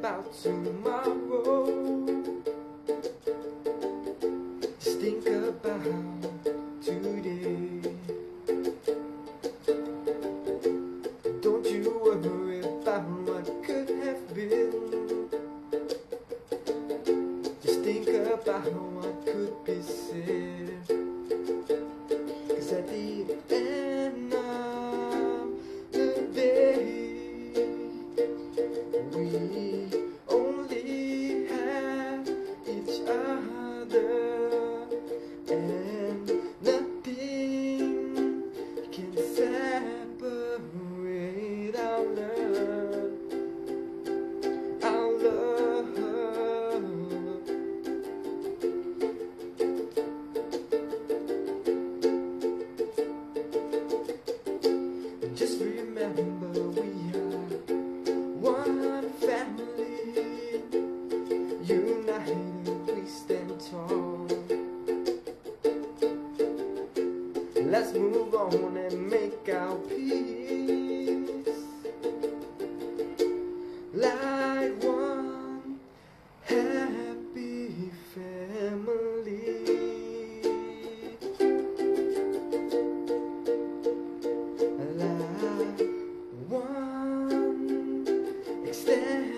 about tomorrow. Just think about today. Don't you worry about what could have been. Just think about what could be said. 'Cause at the end of the day, we only have each other, and nothing can separate our love, our love. Just remember we are one family, united we stand tall. Let's move on and make our peace like one happy family. Like one extended